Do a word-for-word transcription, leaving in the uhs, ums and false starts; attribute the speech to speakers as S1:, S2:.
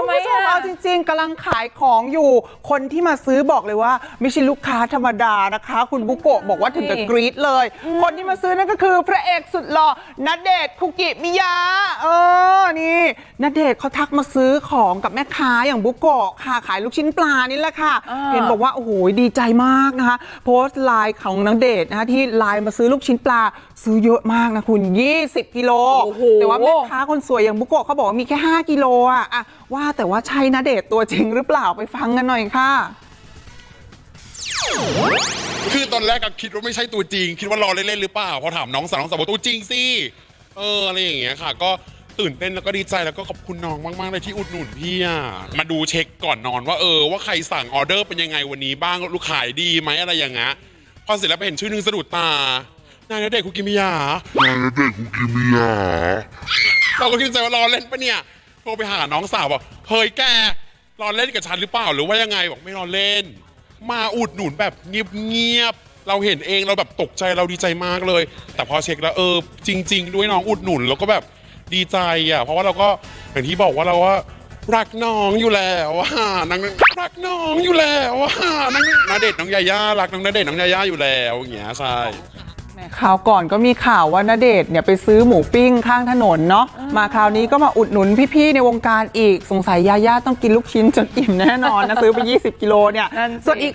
S1: คุณผู้ชมเอาจริงๆกำลังขายของอยู่คนที่มาซื้อบอกเลยว่าไม่ใช่ลูกค้าธรรมดานะคะคุณบุโกะบอกว่าถึงกับกรี๊ดเลยคนที่มาซื้อนั่นก็คือพระเอกสุดหล่อณเดชน์คุกิมิยะเออนี่ณเดชน์เขาทักมาซื้อของกับแม่ค้าอย่างบุโกะค่ะขายลูกชิ้นปลานี่แหละค่ะเห็นบอกว่าโอ้โหดีใจมากนะคะโพสต์ไลน์ของณเดชน์นะคะที่ไลน์มาซื้อลูกชิ้นปลาซื้อเยอะมากนะคุณยี่สิบกิโลแต่ว่าแม่ค้าคนสวยอย่างบุโกะเขาบอกว่ามีแค่ห้ากิโลอะอะว่าแต่ว่าใช่ณเดชน์ตัวจริงหรือเปล่าไปฟังกันหน่อยค่ะ
S2: คือตอนแรกก็คิดว่าไม่ใช่ตัวจริงคิดว่ารอเล่นๆหรือเปล่าพอถามน้องสาวน้องสาวบอกตัวจริงสิเอออะไรอย่างเงี้ยค่ะก็ตื่นเต้นแล้วก็ดีใจแล้วก็ขอบคุณน้องมากๆเลยที่อุดหนุนพี่อ่ะมาดูเช็คก่อนนอนว่าเออว่าใครสั่งออเดอร์เป็นยังไงวันนี้บ้างลูกขายดีไหมอะไรอย่างเงี้ยพอเสร็จแล้วไปเห็นชื่อนึงสะดุดตานายณเดชน์คุกิมิยะนายณเดชน์คุกิมิยะเราก็คิดใจว่ารอเล่นปะเนี่ยโทรไปหาน้องสาวบอกเฮ้ยแกรอเล่นกับฉันหรือเปล่าหรือว่ายังไงบอกไม่รอเล่นมาอุดหนุนแบบเงียบๆเราเห็นเองเราแบบตกใจเราดีใจมากเลยแต่พอเช็คแล้วเออจริงๆด้วยน้องอุดหนุนแล้วก็แบบดีใจอ่ะเพราะว่าเราก็อย่างที่บอกว่าเราว่ารักน้องอยู่แล้วว่านางรักน้องอยู่แล้วว่านางณเดชน์น้องยาย่ารักน้องณเดชน์น้องยาย่าอยู่แล้วอย่างเงี้ยใช่
S1: ข่าวก่อนก็มีข่าวว่าณเดชน์เนี่ยไปซื้อหมูปิ้งข้างถนนเนาะมาคราวนี้ก็มาอุดหนุนพี่ๆในวงการอีกสงสัยยาย่าต้องกินลูกชิ้นจนอิ่มแน่นอนนะซื้อไปยี่สิบกิโลเนี่ยส่วนอีก